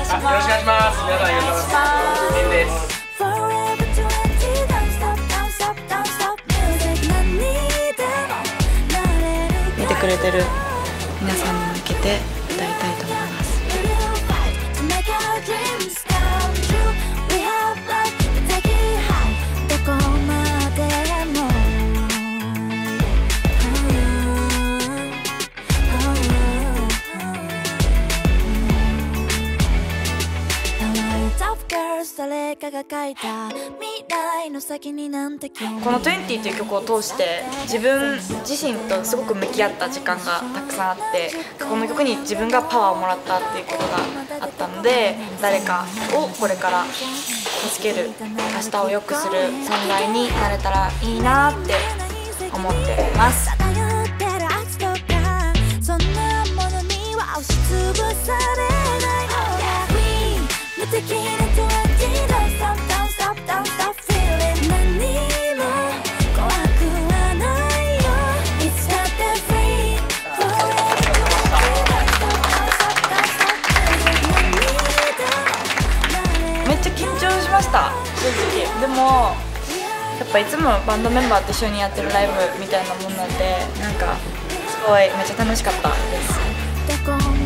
願いします。 よろしくお願いします。皆さんありがとうございます。エンです。 見てくれてる皆さんに向けて歌いたいと思います。この「20」っていう曲を通して自分自身とすごく向き合った時間がたくさんあって、この曲に自分がパワーをもらったっていうことがあったので、誰かをこれから助ける、明日を良くする存在になれたらいいなって思っています。めっちゃ緊張しました、正直。でもやっぱいつもバンドメンバーと一緒にやってるライブみたいなもんなんで、なんかすごいめっちゃ楽しかったです。